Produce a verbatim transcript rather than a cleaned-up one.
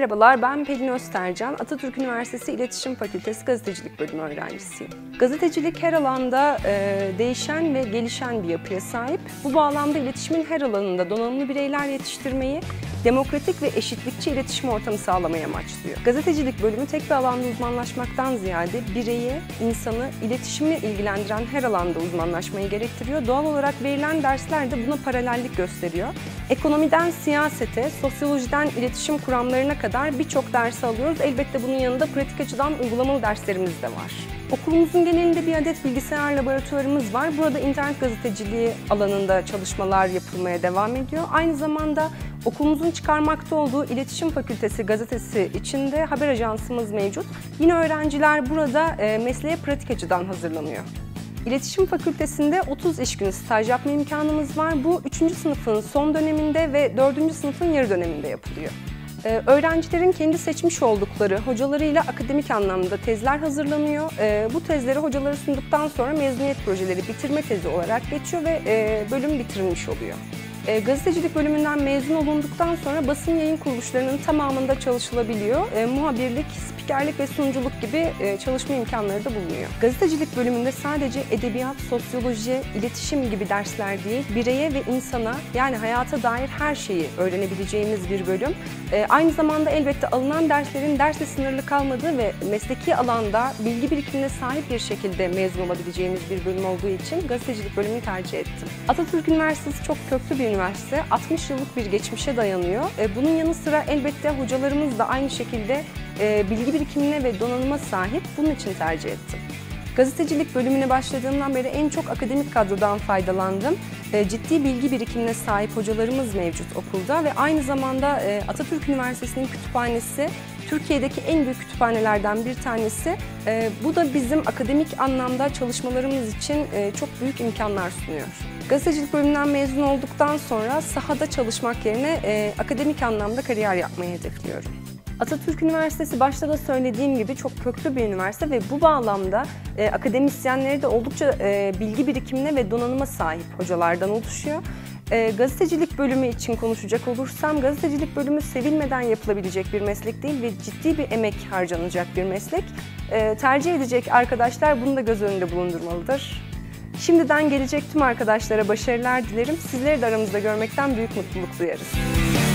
Merhabalar, ben Pelin Öztercan, Atatürk Üniversitesi İletişim Fakültesi Gazetecilik Bölümü öğrencisiyim. Gazetecilik her alanda e, değişen ve gelişen bir yapıya sahip. Bu bağlamda iletişimin her alanında donanımlı bireyler yetiştirmeyi, demokratik ve eşitlikçi iletişim ortamı sağlamayı amaçlıyor. Gazetecilik bölümü tek bir alanda uzmanlaşmaktan ziyade bireyi, insanı, iletişimi ilgilendiren her alanda uzmanlaşmayı gerektiriyor. Doğal olarak verilen dersler de buna paralellik gösteriyor. Ekonomiden siyasete, sosyolojiden iletişim kuramlarına kadar birçok ders alıyoruz. Elbette bunun yanında pratik açıdan uygulamalı derslerimiz de var. Okulumuzun genelinde bir adet bilgisayar laboratuvarımız var. Burada internet gazeteciliği alanında çalışmalar yapılmaya devam ediyor. Aynı zamanda okulumuzun çıkarmakta olduğu İletişim Fakültesi gazetesi içinde haber ajansımız mevcut. Yine öğrenciler burada e, mesleğe pratik açıdan hazırlanıyor. İletişim Fakültesi'nde otuz iş günü staj yapma imkanımız var. Bu üçüncü sınıfın son döneminde ve dördüncü sınıfın yarı döneminde yapılıyor. Ee, öğrencilerin kendi seçmiş oldukları hocalarıyla akademik anlamda tezler hazırlanıyor. Ee, bu tezleri hocalara sunduktan sonra mezuniyet projeleri bitirme tezi olarak geçiyor ve e, bölüm bitirilmiş oluyor. E, gazetecilik bölümünden mezun olunduktan sonra basın yayın kuruluşlarının tamamında çalışılabiliyor. E, muhabirlik, spikerlik ve sunuculuk gibi e, çalışma imkanları da bulunuyor. Gazetecilik bölümünde sadece edebiyat, sosyoloji, iletişim gibi dersler değil, bireye ve insana yani hayata dair her şeyi öğrenebileceğimiz bir bölüm. E, aynı zamanda elbette alınan derslerin dersle sınırlı kalmadığı ve mesleki alanda bilgi birikimine sahip bir şekilde mezun olabileceğimiz bir bölüm olduğu için gazetecilik bölümünü tercih ettim. Atatürk Üniversitesi çok köklü bir üniversite, altmış yıllık bir geçmişe dayanıyor. Bunun yanı sıra elbette hocalarımız da aynı şekilde bilgi birikimine ve donanıma sahip. Bunun için tercih ettim. Gazetecilik bölümüne başladığımdan beri en çok akademik kadrodan faydalandım. Ciddi bilgi birikimine sahip hocalarımız mevcut okulda ve aynı zamanda Atatürk Üniversitesi'nin kütüphanesi Türkiye'deki en büyük kütüphanelerden bir tanesi. Bu da bizim akademik anlamda çalışmalarımız için çok büyük imkanlar sunuyor. Gazetecilik bölümünden mezun olduktan sonra sahada çalışmak yerine e, akademik anlamda kariyer yapmayı hedefliyorum. Atatürk Üniversitesi başta da söylediğim gibi çok köklü bir üniversite ve bu bağlamda e, akademisyenleri de oldukça e, bilgi birikimine ve donanıma sahip hocalardan oluşuyor. E, gazetecilik bölümü için konuşacak olursam, gazetecilik bölümü sevilmeden yapılabilecek bir meslek değil ve ciddi bir emek harcanacak bir meslek. E, tercih edecek arkadaşlar bunu da göz önünde bulundurmalıdır. Şimdiden gelecek tüm arkadaşlara başarılar dilerim. Sizleri de aramızda görmekten büyük mutluluk duyarız.